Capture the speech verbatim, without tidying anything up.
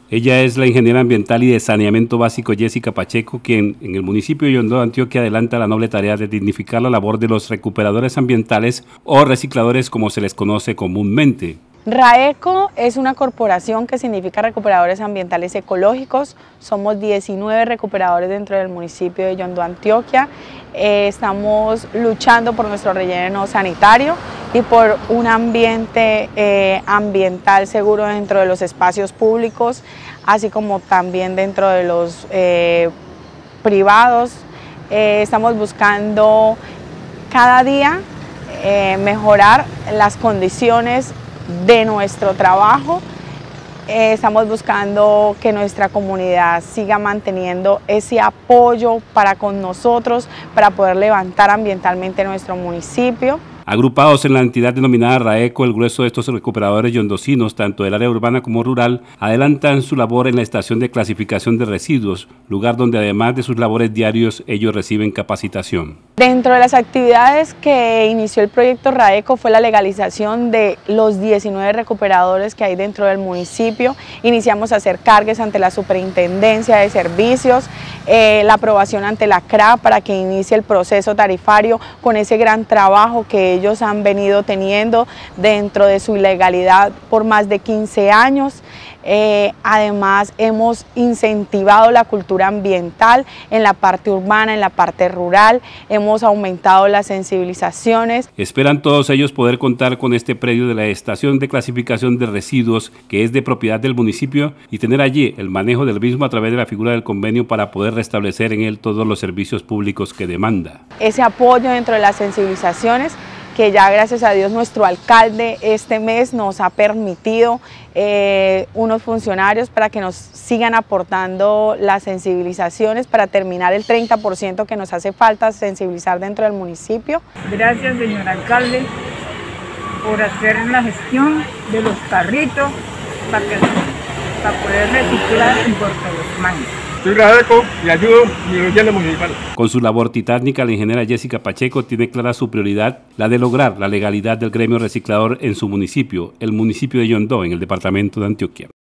Ella es la ingeniera ambiental y de saneamiento básico Jessica Pacheco, quien en el municipio de Yondó, Antioquia, adelanta la noble tarea de dignificar la labor de los recuperadores ambientales o recicladores, como se les conoce comúnmente. RAECO es una corporación que significa Recuperadores Ambientales Ecológicos. Somos diecinueve recuperadores dentro del municipio de Yondó, Antioquia. Eh, estamos luchando por nuestro relleno sanitario y por un ambiente eh, ambiental seguro dentro de los espacios públicos, así como también dentro de los eh, privados. Eh, estamos buscando cada día eh, mejorar las condiciones de nuestro trabajo. Eh, estamos buscando que nuestra comunidad siga manteniendo ese apoyo para con nosotros, para poder levantar ambientalmente nuestro municipio. Agrupados en la entidad denominada RAECO, el grueso de estos recuperadores yondocinos, tanto del área urbana como rural, adelantan su labor en la estación de clasificación de residuos, lugar donde además de sus labores diarios, ellos reciben capacitación. Dentro de las actividades que inició el proyecto RAECO fue la legalización de los diecinueve recuperadores que hay dentro del municipio. Iniciamos a hacer cargues ante la Superintendencia de Servicios, eh, la aprobación ante la C R A para que inicie el proceso tarifario con ese gran trabajo que ellos han venido teniendo dentro de su ilegalidad por más de quince años. Eh, además hemos incentivado la cultura ambiental en la parte urbana, en la parte rural, hemos aumentado las sensibilizaciones. Esperan todos ellos poder contar con este predio de la estación de clasificación de residuos que es de propiedad del municipio y tener allí el manejo del mismo a través de la figura del convenio para poder restablecer en él todos los servicios públicos que demanda. Ese apoyo dentro de las sensibilizaciones que ya gracias a Dios nuestro alcalde este mes nos ha permitido eh, unos funcionarios para que nos sigan aportando las sensibilizaciones para terminar el treinta por ciento que nos hace falta sensibilizar dentro del municipio. Gracias, señor alcalde, por hacer la gestión de los carritos para, que, para poder reciclar en Puerto Los Maños. Soy RAECO y ayudo en el gobierno municipal. Con su labor titánica, la ingeniera Jessica Pacheco tiene clara su prioridad, la de lograr la legalidad del gremio reciclador en su municipio, el municipio de Yondó, en el departamento de Antioquia.